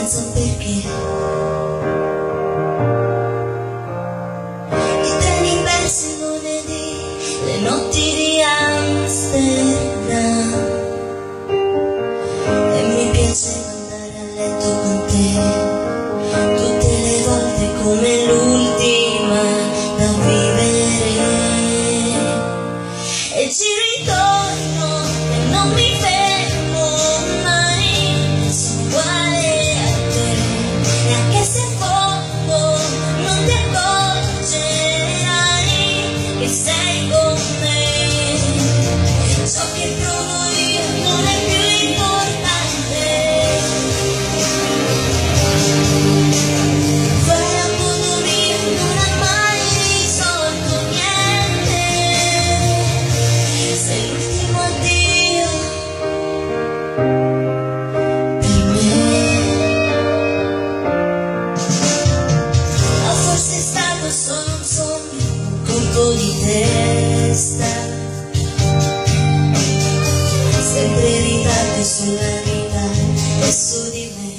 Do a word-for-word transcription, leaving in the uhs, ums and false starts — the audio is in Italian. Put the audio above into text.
senza un perché. I treni persi lunedì, le notti di Amsterdam, e mi piaceva andare a letto con te tutte le volte come l'ultima da vivere, e ci ritorno e non mi fermo mai, sono uguale a te, e anche se in fondo non ti accorgerai che sei con me, ciò che provo io non è più importante. Fare a modo mio non ha mai risolto niente, sei l'ultimo addio per me. O forse è stato solo un sogno, un colpo di testa, sempre in ritardo sulla vita e su di me.